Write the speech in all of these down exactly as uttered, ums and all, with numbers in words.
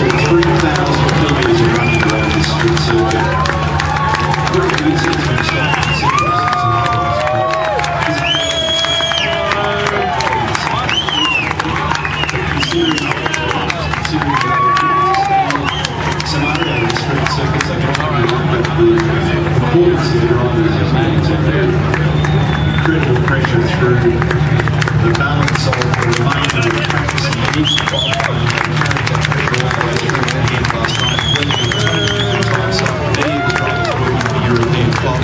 three thousand kilometres of running around this street circuit. Very easy to stop and consider. Circuits are going to be the performance of the drivers is managing their incredible pressure through the balance of the remainder of the practice and the each qualifying and carried that pressure all the way through the end last night, winning the time. So many of the drivers working the European clock.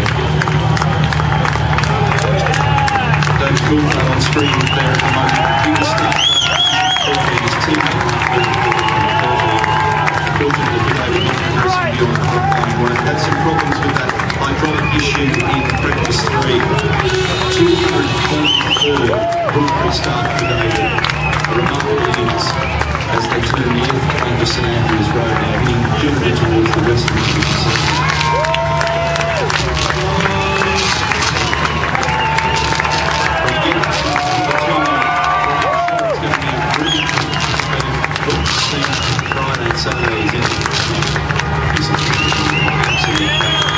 David Goulart on screen there at the moment. He was still his teammate. Fortunately, David not progressing beyond qualifying work. Had some problems with that hydraulic issue in practice three. two hundred forty-four Brook start for David. A remarkable innings as they turn the end onto St Andrews Road now, heading generally towards the western division. Friday and Saturday is interesting. This is absolutely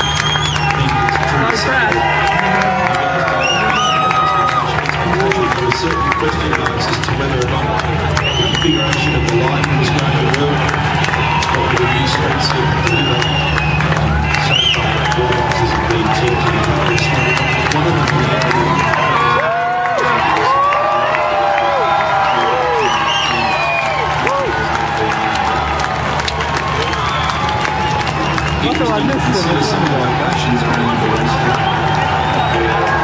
there were certain question marks as to whether or not the configuration of the line was going to work. What were the new strengths to deliver? So far, the ball boxes have been tempted in the first one of them being interesting to consider some of the locations around the racetrack.